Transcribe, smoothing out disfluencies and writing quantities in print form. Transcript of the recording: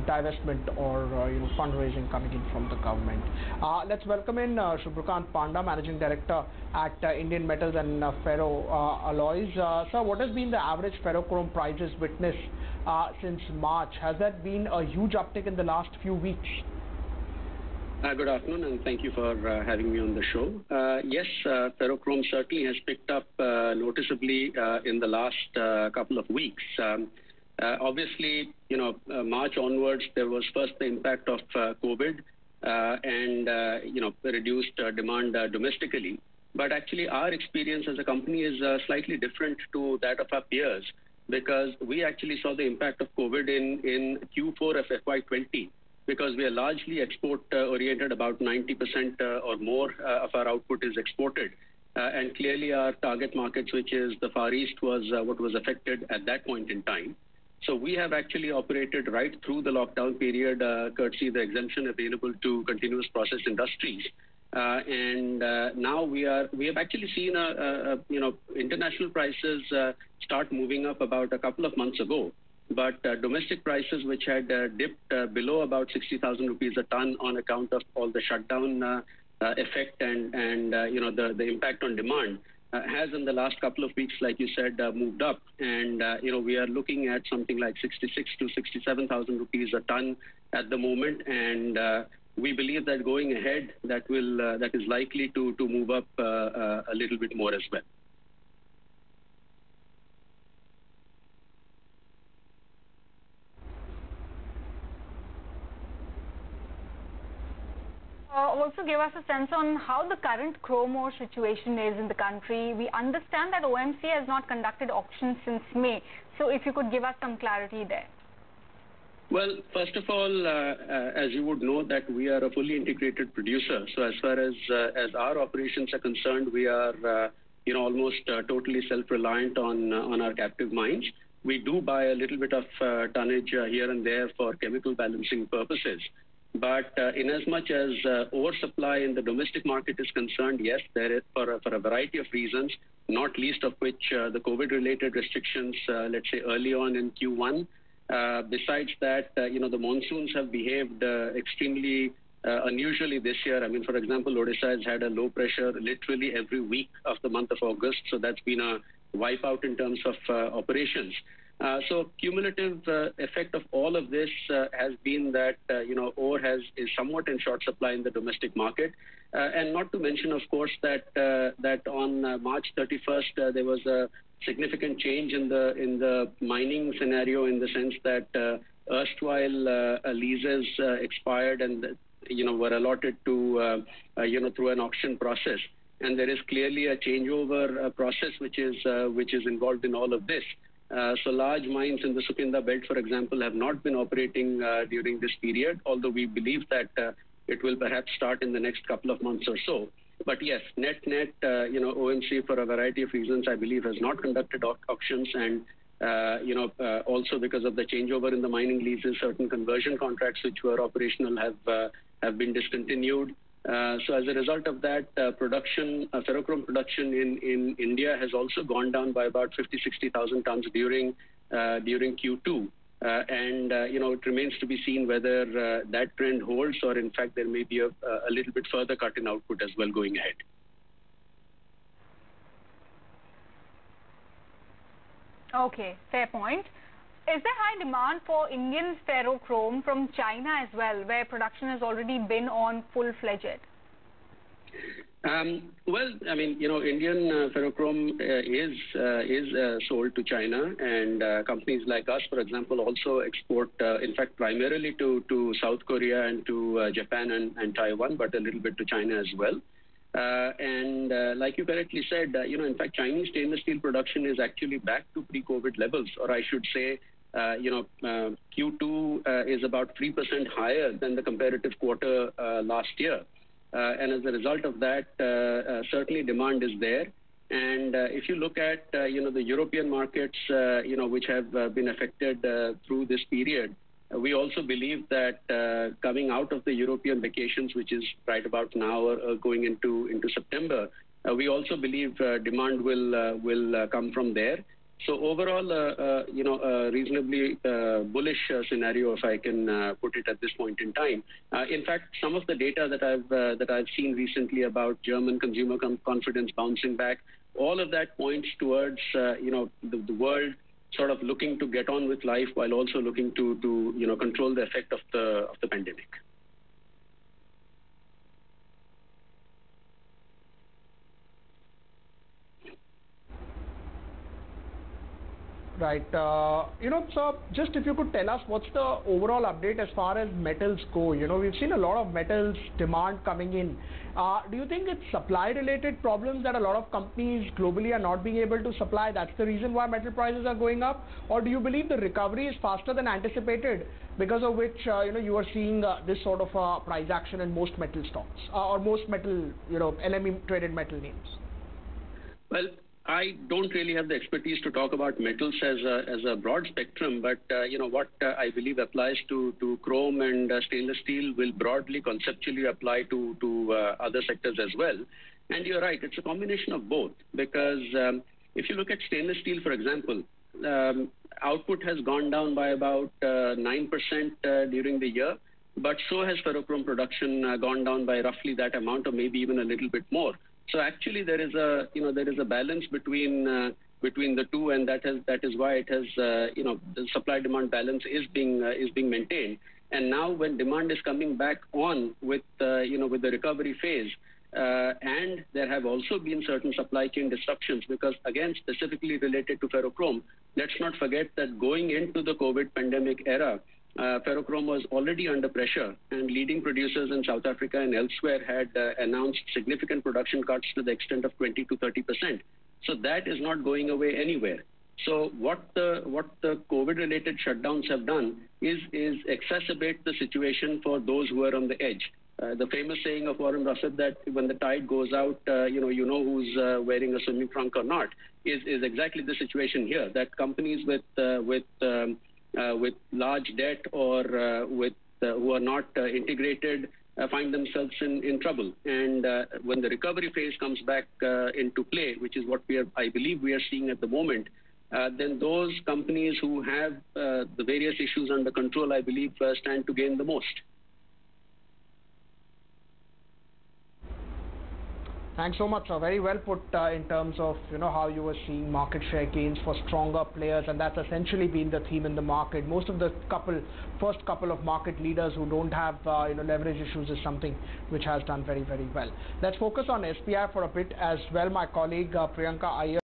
divestment or fundraising coming in from the government. Let's welcome in Shubhrikant Panda, Managing Director at Indian Metals and Ferro Alloys. Sir, what has been the average ferrochrome prices witnessed since March? Has that been a huge uptick in the last few weeks? Good afternoon, and thank you for having me on the show. Yes, ferrochrome certainly has picked up noticeably in the last couple of weeks. Obviously, March onwards, there was first the impact of COVID and reduced demand domestically. But actually, our experience as a company is slightly different to that of our peers, because we actually saw the impact of COVID in Q4 of FY20. Because we are largely export-oriented, about 90% or more of our output is exported. And clearly our target markets, which is the Far East, was what was affected at that point in time. So we have actually operated right through the lockdown period, courtesy the exemption available to continuous process industries. And now we have actually seen international prices start moving up about a couple of months ago. But domestic prices, which had dipped below about 60,000 rupees a ton on account of all the shutdown effect and the impact on demand, has in the last couple of weeks, like you said, moved up. And we are looking at something like 66 to 67,000 rupees a ton at the moment. And we believe that going ahead, that is likely to move up a little bit more as well. Also give us a sense on how the current chrome ore situation is in the country. We understand that OMC has not conducted auctions since May. So if you could give us some clarity there. Well, first of all, as you would know, that we are a fully integrated producer. So as far as our operations are concerned, we are almost totally self-reliant on our captive mines. We do buy a little bit of tonnage here and there for chemical balancing purposes. But in as much as ore supply in the domestic market is concerned, yes, there is for a variety of reasons, not least of which the COVID-related restrictions, let's say early on in Q1. Besides that, the monsoons have behaved extremely unusually this year. I mean, for example, Odisha has had a low pressure literally every week of the month of August. So that's been a wipeout in terms of operations. So cumulative effect of all of this has been that ore is somewhat in short supply in the domestic market, and not to mention, of course, that on March 31st there was a significant change in the mining scenario, in the sense that erstwhile leases expired and were allotted to through an auction process, and there is clearly a changeover process which is involved in all of this. So large mines in the Sukinda belt, for example, have not been operating during this period, although we believe that it will perhaps start in the next couple of months or so. But yes, net, OMC, for a variety of reasons, I believe, has not conducted auctions, and also because of the changeover in the mining leases, certain conversion contracts which were operational have been discontinued. So as a result of that, ferrochrome production in India has also gone down by about 50,000-60,000 tons during Q2. And it remains to be seen whether that trend holds, or in fact there may be a little bit further cut in output as well going ahead. Okay, fair point. Is there high demand for Indian ferrochrome from China as well, where production has already been on full-fledged? Well, I mean, Indian ferrochrome is sold to China, and companies like us, for example, also export, in fact, primarily to South Korea and to Japan and Taiwan, but a little bit to China as well. And like you correctly said, in fact, Chinese stainless steel production is actually back to pre-COVID levels, or I should say, Q2 is about 3% higher than the comparative quarter last year. And as a result of that, certainly demand is there. And if you look at, the European markets, which have been affected through this period, we also believe that coming out of the European vacations, which is right about now or going into September, we also believe demand will come from there. So overall, a reasonably bullish scenario, if I can put it at this point in time. In fact, some of the data that I've seen recently about German consumer confidence bouncing back, all of that points towards the world sort of looking to get on with life while also looking to control the effect of the pandemic. Right. So just if you could tell us what's the overall update as far as metals go. We've seen a lot of metals demand coming in. Do you think it's supply-related problems that a lot of companies globally are not being able to supply? That's the reason why metal prices are going up? Or do you believe the recovery is faster than anticipated, because of which you are seeing this sort of price action in most metal stocks or most metal, LME traded metal names? Well, I don't really have the expertise to talk about metals as a broad spectrum, but what I believe applies to chrome and stainless steel will broadly conceptually apply to other sectors as well. And you're right, it's a combination of both, because if you look at stainless steel, for example, output has gone down by about 9% during the year, but so has ferrochrome production gone down by roughly that amount, or maybe even a little bit more. So actually, there is a balance between the two, and that is why it has the supply-demand balance is being maintained. And now, when demand is coming back on with with the recovery phase, and there have also been certain supply chain disruptions, because again, specifically related to ferrochrome, let's not forget that going into the COVID pandemic era, ferrochrome was already under pressure, and leading producers in South Africa and elsewhere had announced significant production cuts to the extent of 20 to 30%. So that is not going away anywhere. So what the COVID-related shutdowns have done is exacerbate the situation for those who are on the edge. The famous saying of Warren Buffett that when the tide goes out, who's wearing a swimming trunk or not, is exactly the situation here. That companies with large debt or who are not integrated find themselves in trouble. And when the recovery phase comes back into play, which is what I believe we are seeing at the moment, then those companies who have the various issues under control, I believe, stand to gain the most. Thanks so much. Very well put in terms of how you were seeing market share gains for stronger players, and that's essentially been the theme in the market. Most of the first couple of market leaders who don't have leverage issues is something which has done very, very well. Let's focus on SBI for a bit as well. My colleague Priyanka Iyer